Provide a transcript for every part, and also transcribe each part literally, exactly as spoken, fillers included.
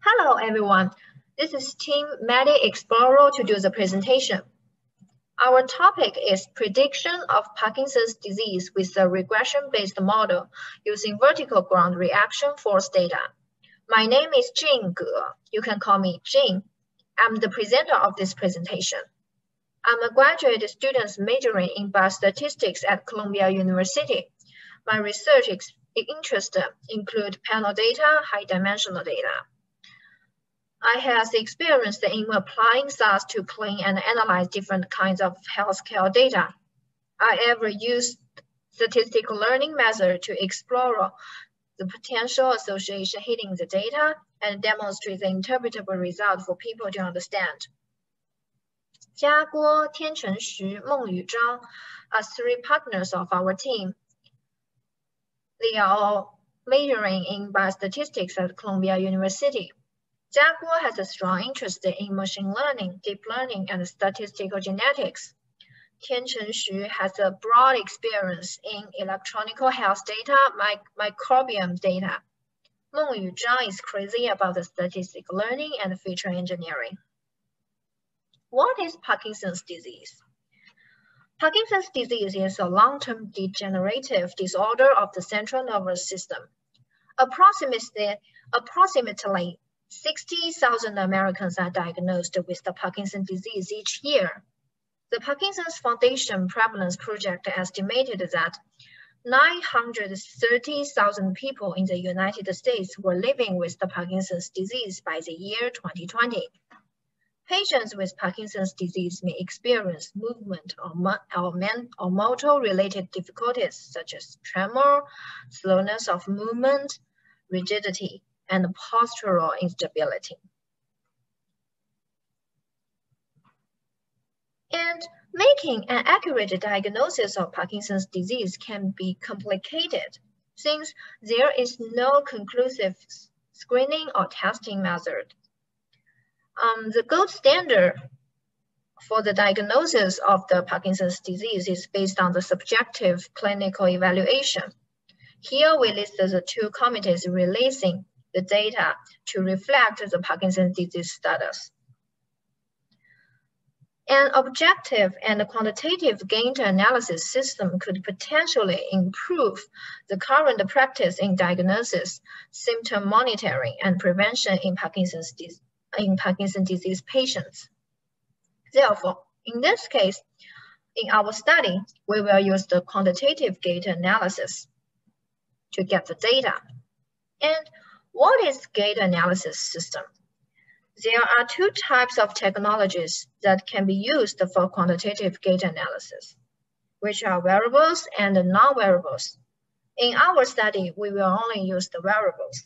Hello, everyone. This is Team Medi Explorer to do the presentation. Our topic is prediction of Parkinson's disease with a regression-based model using vertical ground reaction force data. My name is Jing Ge. You can call me Jing. I'm the presenter of this presentation. I'm a graduate student majoring in biostatistics at Columbia University. My research interests include panel data, high-dimensional data. I have experience in applying S A S to clean and analyze different kinds of healthcare data. I ever used statistical learning method to explore the potential association hidden the data and demonstrate the interpretable result for people to understand. 家郭、天成徐、孟宇章 are three partners of our team. They are all majoring in biostatistics at Columbia University. Jia Guo has a strong interest in machine learning, deep learning, and statistical genetics. Tiancheng Xu has a broad experience in electronic health data, mic microbiome data. Meng Yuzhang is crazy about the statistical learning and feature engineering. What is Parkinson's disease? Parkinson's disease is a long-term degenerative disorder of the central nervous system. Approximately, approximately sixty thousand Americans are diagnosed with the Parkinson's disease each year. The Parkinson's Foundation Prevalence Project estimated that nine hundred thirty thousand people in the United States were living with the Parkinson's disease by the year twenty twenty. Patients with Parkinson's disease may experience movement or, or, or motor-related difficulties such as tremor, slowness of movement, rigidity, and postural instability. And making an accurate diagnosis of Parkinson's disease can be complicated since there is no conclusive screening or testing method. Um, the gold standard for the diagnosis of the Parkinson's disease is based on the subjective clinical evaluation. Here we list the two committees releasing the data to reflect the Parkinson's disease status. An objective and quantitative Gait analysis system could potentially improve the current practice in diagnosis, symptom monitoring, and prevention in Parkinson's, in Parkinson's disease patients. Therefore, in this case, in our study, we will use the quantitative Gait analysis to get the data. And what is Gait analysis system? There are two types of technologies that can be used for quantitative Gait analysis, which are wearables and non-wearables. In our study, we will only use the wearables.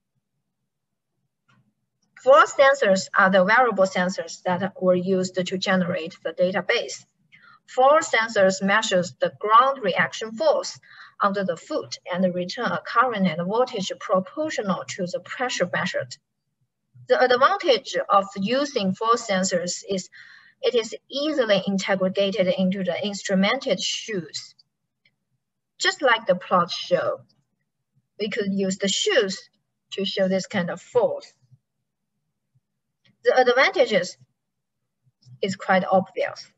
Four sensors are the wearable sensors that were used to generate the database. Four sensors measures the ground reaction force under the foot and return a current and voltage proportional to the pressure measured. The advantage of using four sensors is it is easily integrated into the instrumented shoes. Just like the plot show, we could use the shoes to show this kind of force. The advantages is quite obvious.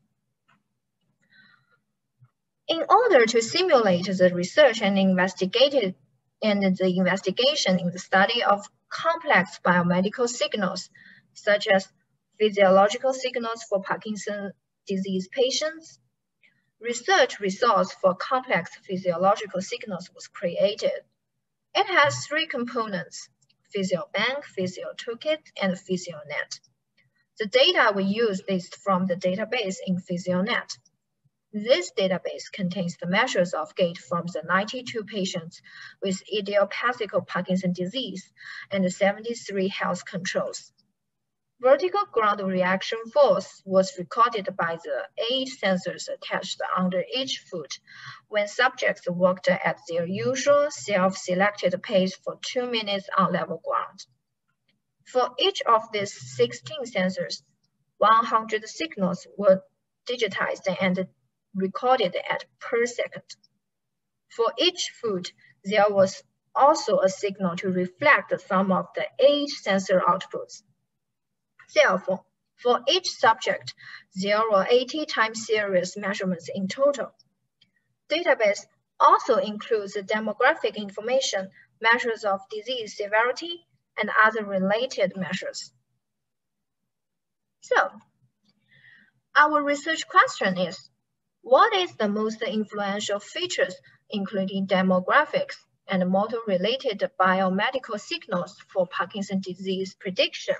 In order to simulate the research and investigated and the investigation in the study of complex biomedical signals, such as physiological signals for Parkinson's disease patients, research resource for complex physiological signals was created. It has three components: PhysioBank, PhysioToolkit, and PhysioNet. The data we use is from the database in PhysioNet. This database contains the measures of gait from the ninety-two patients with idiopathic Parkinson's disease and seventy-three health controls. Vertical ground reaction force was recorded by the eight sensors attached under each foot when subjects walked at their usual self-selected pace for two minutes on level ground. For each of these sixteen sensors, one hundred signals were digitized and recorded at per second. For each foot, there was also a signal to reflect the sum of the eight sensor outputs. Therefore, for each subject, there were eighty time series measurements in total. Database also includes the demographic information, measures of disease severity, and other related measures. So, our research question is, what is the most influential features, including demographics and motor-related biomedical signals for Parkinson's disease prediction?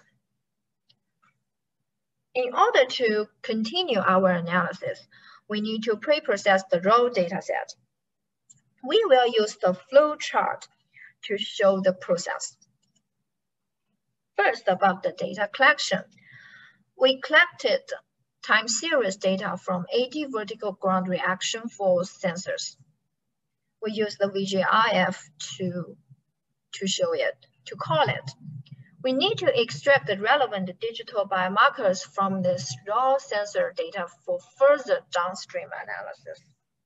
In order to continue our analysis, we need to pre-process the raw dataset. We will use the flow chart to show the process. First, about the data collection. We collected time series data from eighty vertical ground reaction force sensors. We use the V G I F to, to show it, to call it. We need to extract the relevant digital biomarkers from this raw sensor data for further downstream analysis.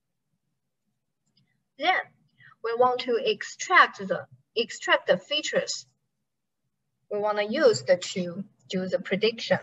Then, we want to extract the, extract the features. We want to use the to do the prediction.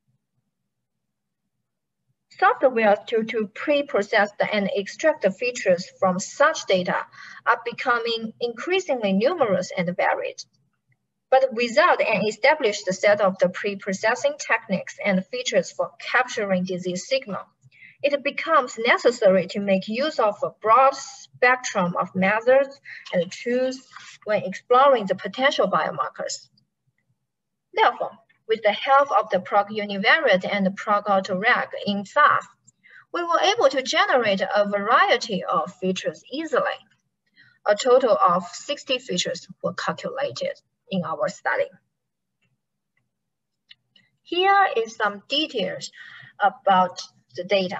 Software to, to pre-process and extract the features from such data are becoming increasingly numerous and varied. But without an established set of the pre-processing techniques and features for capturing disease signal, it becomes necessary to make use of a broad spectrum of methods and tools when exploring the potential biomarkers. Therefore, with the help of the Prog univariate and the Prog autoreg in S A F, we were able to generate a variety of features easily. A total of sixty features were calculated in our study. Here is some details about the data.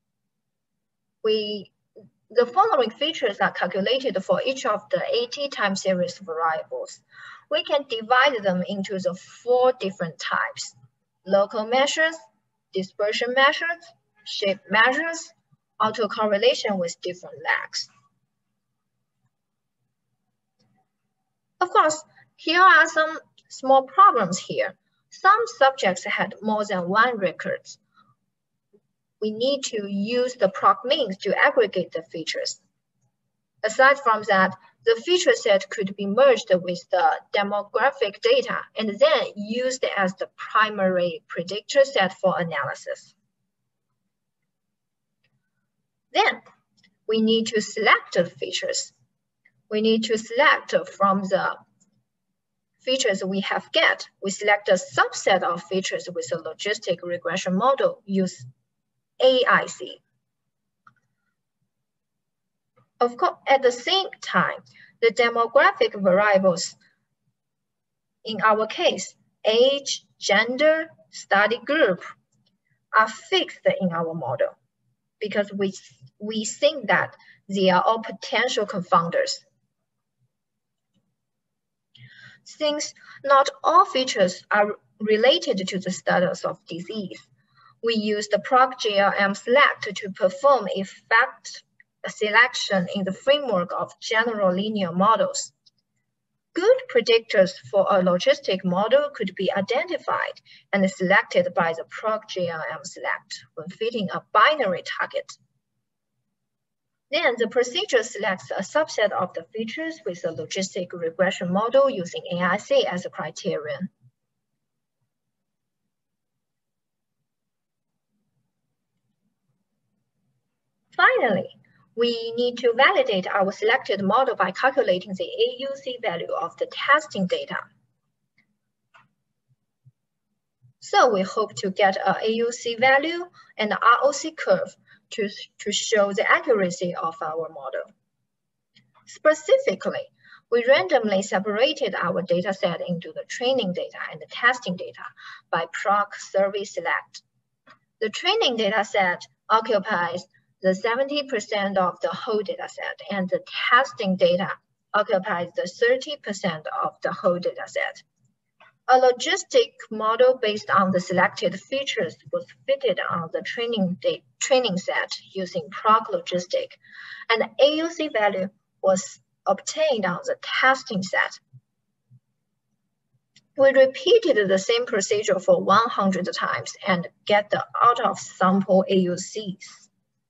We, the following features are calculated for each of the eighty time series variables. We can divide them into the four different types: local measures, dispersion measures, shape measures, autocorrelation with different lags. Of course, here are some small problems here. Some subjects had more than one record. We need to use the Prog means to aggregate the features. Aside from that, the feature set could be merged with the demographic data and then used as the primary predictor set for analysis. Then, we need to select the features. We need to select from the features we have get. We select a subset of features with a logistic regression model, use A I C. Of course, at the same time, the demographic variables, in our case, age, gender, study group, are fixed in our model because we, we think that they are all potential confounders. Since not all features are related to the status of disease, we use the Prog G L M select to perform effect selection in the framework of general linear models. Good predictors for a logistic model could be identified and selected by the Prog G L M select when fitting a binary target. Then the procedure selects a subset of the features with a logistic regression model using A I C as a criterion. Finally, we need to validate our selected model by calculating the A U C value of the testing data. So we hope to get an A U C value and an R O C curve to, to show the accuracy of our model. Specifically, we randomly separated our data set into the training data and the testing data by Prog survey select. The training data set occupies the seventy percent of the whole data set, and the testing data occupies the thirty percent of the whole data set. A logistic model based on the selected features was fitted on the training, training set using Prog logistic, and the A U C value was obtained on the testing set. We repeated the same procedure for one hundred times and get the out-of-sample A U Cs.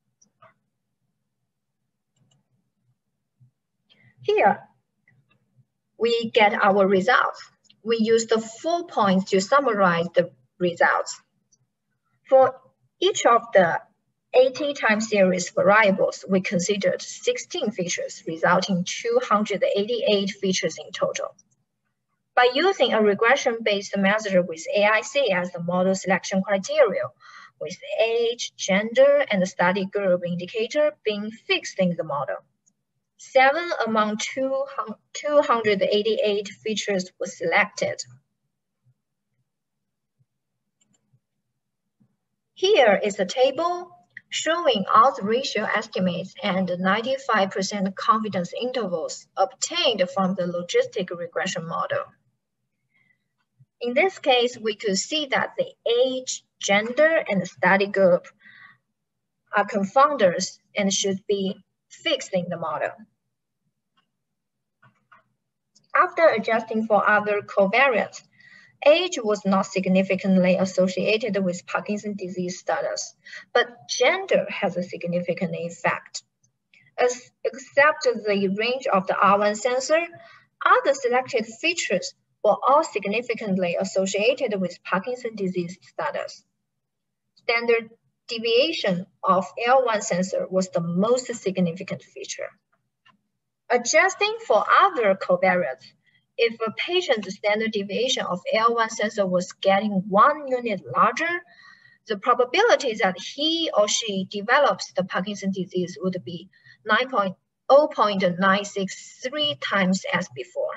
Here, we get our results. We use the four points to summarize the results. For each of the eighty time series variables, we considered sixteen features, resulting in two hundred eighty-eight features in total. By using a regression-based measure with A I C as the model selection criteria, with age, gender, and the study group indicator being fixed in the model, seven among two hundred eighty-eight features were selected. Here is a table showing odds ratio estimates and ninety-five percent confidence intervals obtained from the logistic regression model. In this case, we could see that the age, gender, and the study group are confounders and should be fixed in the model. After adjusting for other covariates, age was not significantly associated with Parkinson's disease status, but gender has a significant effect. As, except the range of the R one sensor, other selected features were all significantly associated with Parkinson's disease status. Standard deviation of L one sensor was the most significant feature. Adjusting for other covariates, if a patient's standard deviation of L one sensor was getting one unit larger, the probability that he or she develops the Parkinson's disease would be zero point nine six three times as before.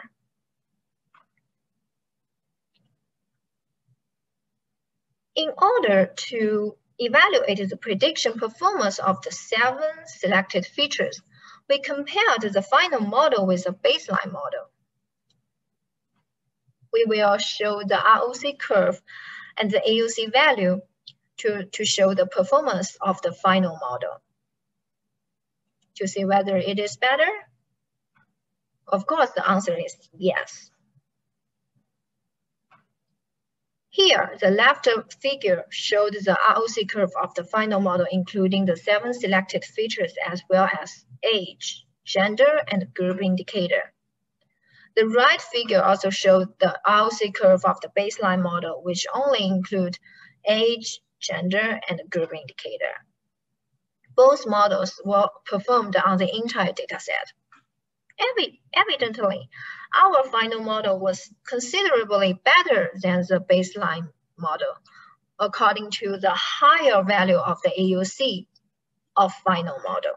In order to evaluate the prediction performance of the seven selected features, we compared the final model with a baseline model. We will show the R O C curve and the A U C value to, to show the performance of the final model. To see whether it is better? Of course, the answer is yes. Here, the left figure showed the R O C curve of the final model, including the seven selected features as well as age, gender, and group indicator. The right figure also showed the R O C curve of the baseline model, which only include age, gender, and group indicator. Both models were performed on the entire dataset. Evi evidently, our final model was considerably better than the baseline model, according to the higher value of the A U C of final model.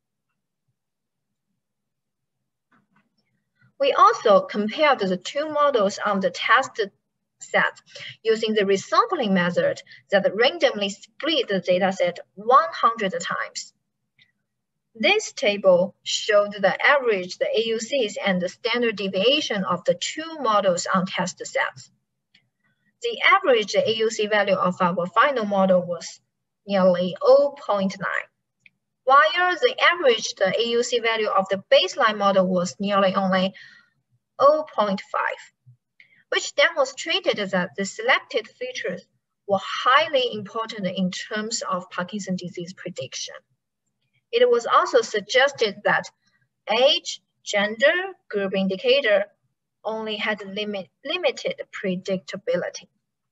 We also compared the two models on the test set using the resampling method that randomly split the dataset one hundred times. This table showed the average, the A U Cs, and the standard deviation of the two models on test sets. The average A U C value of our final model was nearly zero point nine, while the average, the A U C value of the baseline model was nearly only zero point five, which demonstrated that the selected features were highly important in terms of Parkinson's disease prediction. It was also suggested that age, gender, group indicator only had limit, limited predictability.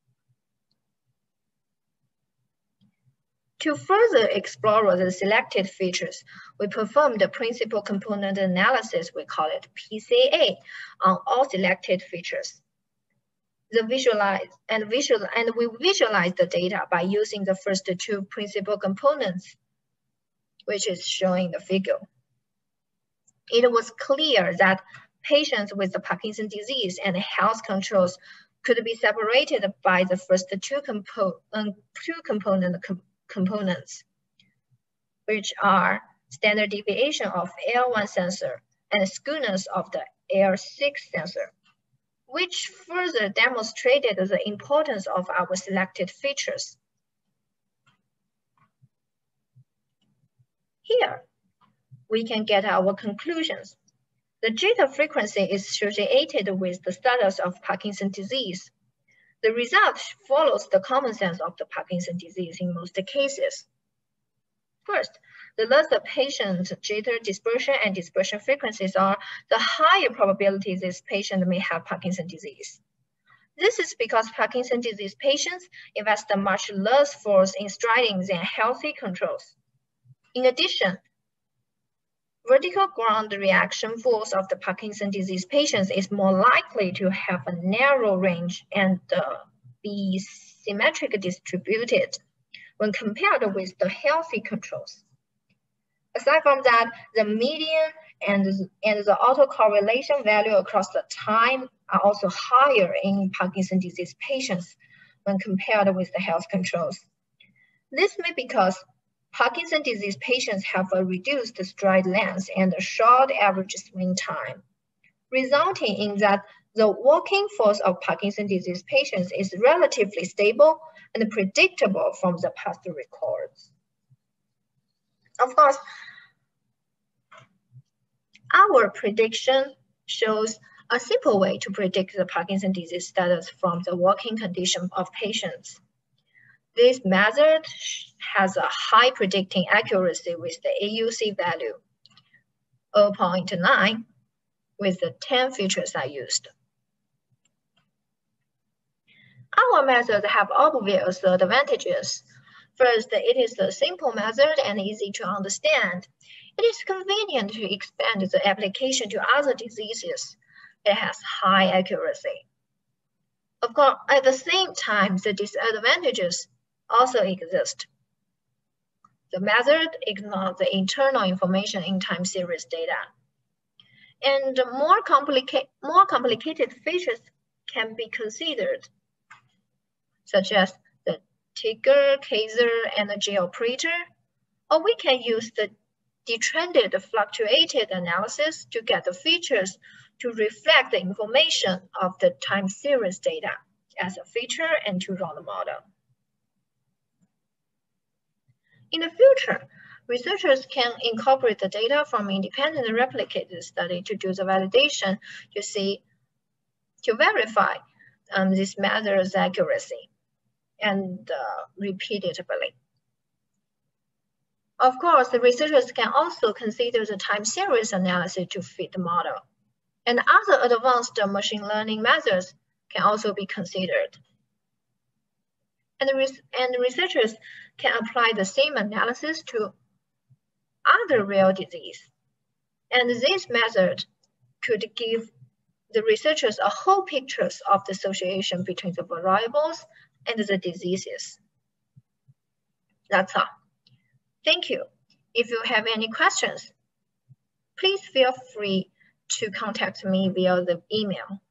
To further explore the selected features, we performed a principal component analysis, we call it P C A, on all selected features. The visualize and visual and we visualize the data by using the first two principal components, which is showing the figure. It was clear that patients with the Parkinson's disease and health controls could be separated by the first two, compo um, two component com components, which are standard deviation of L one sensor and skewness of the L six sensor, which further demonstrated the importance of our selected features. Here, we can get our conclusions. The jitter frequency is associated with the status of Parkinson's disease. The result follows the common sense of the Parkinson's disease in most cases. First, the less the patient's jitter dispersion and dispersion frequencies are, the higher probability this patient may have Parkinson's disease. This is because Parkinson's disease patients invest much less force in striding than healthy controls. In addition, vertical ground reaction force of the Parkinson's disease patients is more likely to have a narrow range and uh, be symmetrically distributed when compared with the healthy controls. Aside from that, the median and, and the autocorrelation value across the time are also higher in Parkinson's disease patients when compared with the health controls. This may be because Parkinson's disease patients have a reduced stride length and a short average swing time, resulting in that the walking force of Parkinson's disease patients is relatively stable and predictable from the past records. Of course, our prediction shows a simple way to predict the Parkinson's disease status from the walking condition of patients. This method has a high predicting accuracy with the A U C value zero point nine with the ten features I used. Our method have obvious advantages. First, it is a simple method and easy to understand. It is convenient to expand the application to other diseases. It has high accuracy. Of course, at the same time, the disadvantages also exist. The method ignores the internal information in time series data. And more, complica more complicated features can be considered, such as the Tigger, Kaiser, and the G operator, or we can use the detrended fluctuated analysis to get the features to reflect the information of the time series data as a feature and to run the model. In the future, researchers can incorporate the data from independent replicated study to do the validation to see, to verify um, this method's accuracy and uh, repeatedly. Of course, the researchers can also consider the time series analysis to fit the model. And other advanced machine learning methods can also be considered. And, res and researchers can apply the same analysis to other rare disease. And this method could give the researchers a whole picture of the association between the variables and the diseases. That's all. Thank you. If you have any questions, please feel free to contact me via the email.